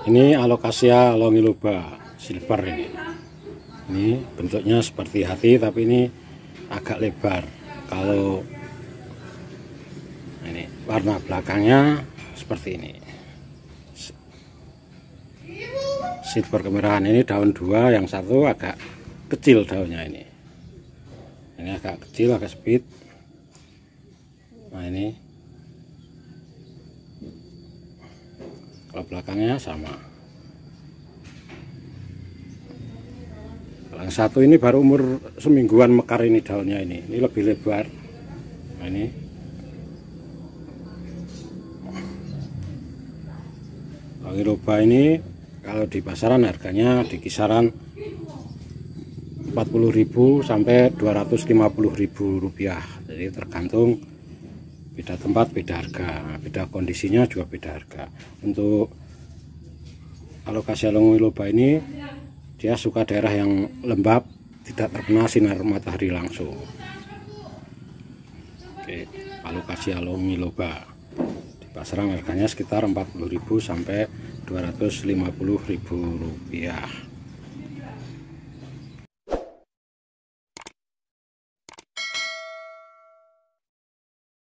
Ini Alocasia longiloba silver ini. Ini bentuknya seperti hati tapi ini agak lebar. Kalau ini warna belakangnya seperti ini. Silver kemerahan ini daun dua, yang satu agak kecil daunnya ini. Ini agak kecil, agak sempit. Nah ini kalau belakangnya sama. Yang satu ini baru umur semingguan mekar ini daunnya ini lebih lebar. Nah ini longiloba ini kalau di pasaran harganya di kisaran 40.000 sampai 250.000 rupiah. Jadi tergantung beda tempat beda harga, beda kondisinya juga beda harga. Untuk Alocasia longiloba ini dia suka daerah yang lembab, tidak terkena sinar matahari langsung. Oke, Alocasia longiloba di pasaran harganya sekitar 40.000 sampai 250.000 rupiah.